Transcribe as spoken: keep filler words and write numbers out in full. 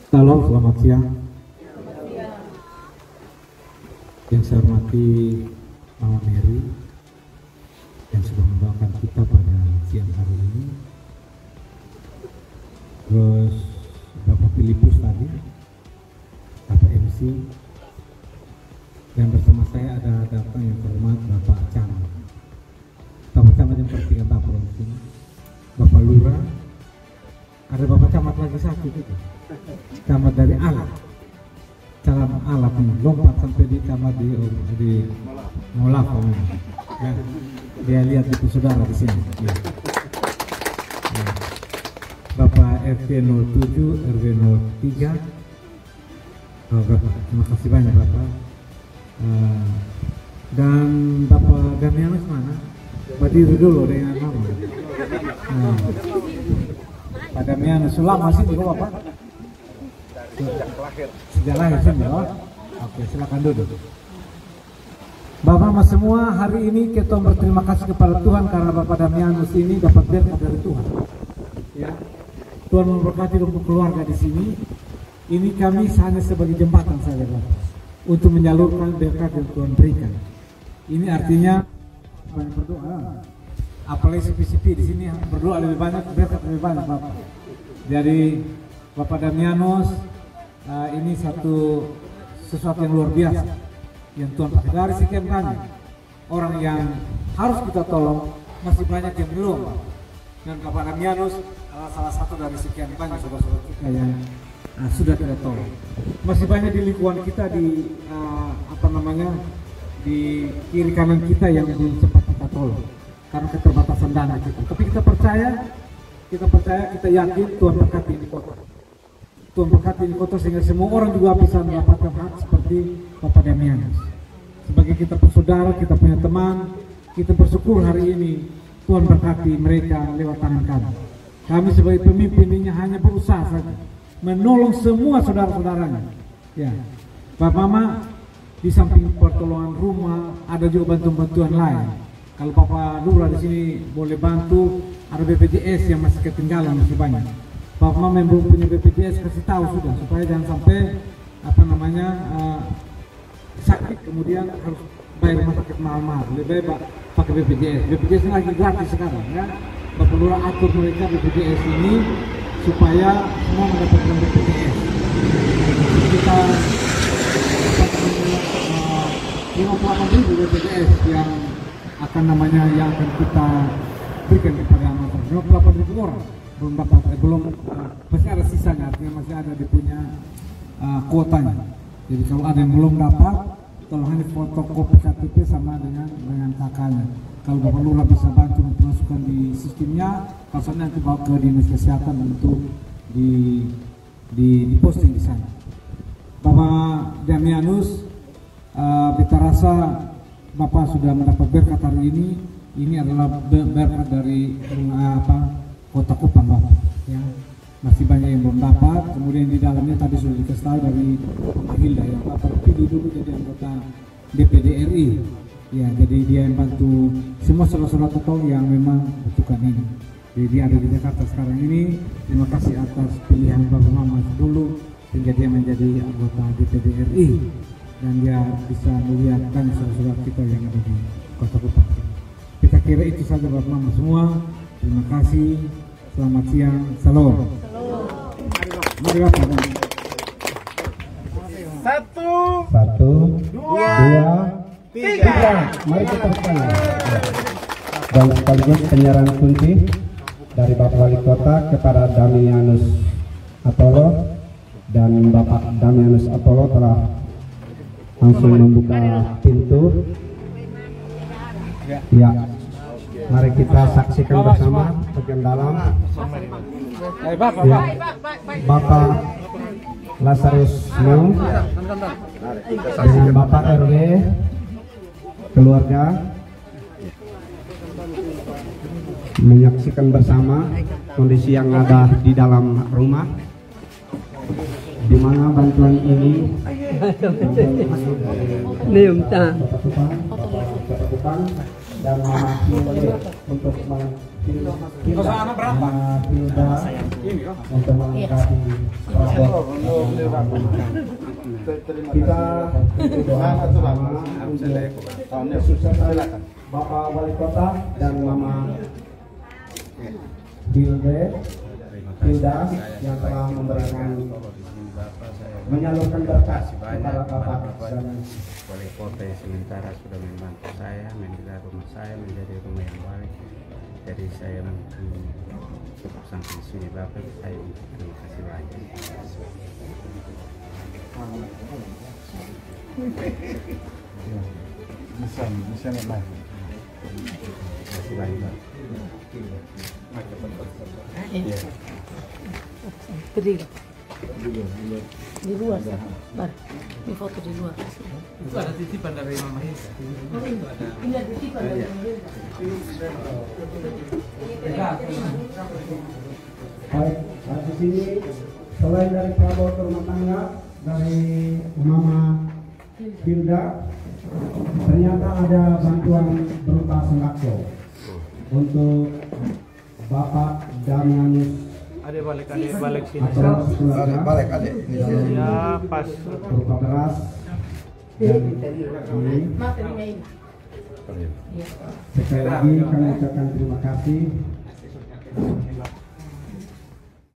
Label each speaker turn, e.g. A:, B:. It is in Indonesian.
A: Halo, selamat siang. Yang saya hormati Mama Mary yang sudah membawakan kita pada siang hari ini. Terus Bapak Filipus tadi, Bapak M C. Dan bersama saya ada datang yang terhormat Bapak Camat. Bapak Camat yang pertiga Bapak Langsung. Bapak Lurah. Ada Bapak Camat lagi satu itu. Camat dari alat, camat alat nih, lompat sampai di camat di di Molaf, ya. Dia lihat itu saudara di sini. Ya. Ya. Bapak R T nol tujuh, R W nol tiga, oh, Bapak, terima kasih banyak Bapak. Uh, dan Bapak Damianus mana? Berdiri dulu dengan mama. Nah, Pak Damianus Sulam masih di bawah Pak? Sejak lahir. Sejak lahir sini, oh. Oke, silakan duduk. Bapak Mas semua, hari ini kita berterima kasih kepada Tuhan karena Bapak Damianus ini dapat berkat dari Tuhan. Ya, Tuhan memberkati untuk keluarga di sini. Ini kami hanya sebagai jembatan saja, Bapak, untuk menyalurkan berkat yang Tuhan berikan. Ini artinya banyak berdoa. Apalagi C P C P di sini berdoa lebih banyak, berkat lebih banyak, Bapak. Jadi Bapak Damianus, uh, ini satu sesuatu yang luar biasa yang Tuhan pakai. Dari sekian banyak orang yang harus kita tolong, masih banyak yang belum. Dan Bapak Damianus adalah salah satu dari sekian banyak saudara-saudara kita yang uh, sudah kita tolong. Masih banyak di lingkungan kita, di uh, apa namanya, di kiri kanan kita yang belum sempat kita tolong karena keterbatasan dana kita. Tapi kita percaya, kita percaya, kita yakin Tuhan berkati ini kota. Tuhan berkati ini kota sehingga semua orang juga bisa mendapatkan hak seperti Bapak Damianus. Sebagai kita bersaudara, kita punya teman, kita bersyukur hari ini Tuhan berkati mereka lewat tangan kami. Kami sebagai pemimpin ini hanya berusaha saja menolong semua saudara-saudaranya. Ya, Bapak Mama, di samping pertolongan rumah ada juga bantuan-bantuan lain. Kalau Bapak Lurah di sini boleh bantu, ada B P J S yang masih ketinggalan, masih banyak. Bapak Mama yang belum punya B P J S kasih tahu sudah, supaya jangan sampai apa namanya uh, sakit kemudian harus bayar rumah sakit mahal-mahal. Lebih baik pakai B P J S. B P J S lagi gratis sekarang, ya. Bapak Lurah atur mereka B P J S ini supaya semua mendapatkan B P J S. Kita lima puluh delapan ribu B P J S yang akan namanya yang akan kita berikan kepada masyarakat. lima puluh delapan ribu orang belum dapat, eh, belum uh, masih ada sisanya, artinya masih ada di punya uh, kuotanya. Jadi kalau ada yang belum dapat, tolong hanya fotokopi K T P sama dengan dengan kakaknya. Kalau Bapak Lurah bisa bantu masukkan di sistemnya, kalau nanti bawa ke dinas kesehatan untuk di di, di posting di sana. Bapak Damianus, uh, kita rasa Bapak sudah mendapat berkat hari ini. Ini adalah berkat dari uh, apa Kota Kupang, Bapak. Ya, masih banyak yang belum dapat. Kemudian di dalamnya tadi sudah dikasih tahu dari Pak Hilda yang Bapak pilih dulu jadi anggota D P D R I. Ya, jadi dia yang bantu semua saudara-saudara Totol yang memang butuhkan ini. Jadi dia ada di Jakarta sekarang ini. Terima kasih atas pilihan Bapak Mama dulu sehingga dia menjadi anggota D P D R I dan dia bisa melihat banyak saudara-saudara kita yang ada di Kota Kupang. Kita kira itu saja Bapak Mama semua. Terima kasih. Selamat siang. Salam. Mari Bapak.
B: Satu,
C: Satu,
B: dua,
C: dua,
B: tiga.
C: tiga. Mari kita bersama. Dan sekaligus penyerahan kunci dari Bapak Wali Kota kepada Damianus Apollo, dan Bapak Damianus Apollo telah langsung membuka pintu. Ya, mari kita saksikan bersama bagian dalam. Ya, Bapak Lazarus New dengan Bapak R W keluarga menyaksikan bersama kondisi yang ada di dalam rumah, di mana bantuan ini dan Mama untuk
A: Sama berapa?
C: Pilda untuk melengkapi kita doa bersama untuk kesuksesan Bapak Wali Kota dan Mama Pilde Pilda yang telah memberikan menyalurkan berkat kepada Bapak dan
D: Wali Kota yang sementara sudah membantu saya menjaga rumah saya menjadi rumah yang baik. Jadi saya cukup sampai sini Bapak, saya terima kasih banyak.
B: Bisa, bisa memang.
D: Terima kasih banyak.
E: Berdiri. Di luar, Bar. Di foto di luar.
D: Itu ada titipan dari Mama Hesa.
E: Ini ada titipan dari Mama Hesa.
C: baik, nah, di sini selain dari Prabowo rumah tangga dari Mama Pilda, ternyata ada bantuan berupa sembako untuk Bapak Damianus
B: Adik balik, adik balik sini.
C: atau keluarga
B: Balik, adik. Ya, pas.
C: berupa beras dan ini. Sekali lagi kami ucapkan terima kasih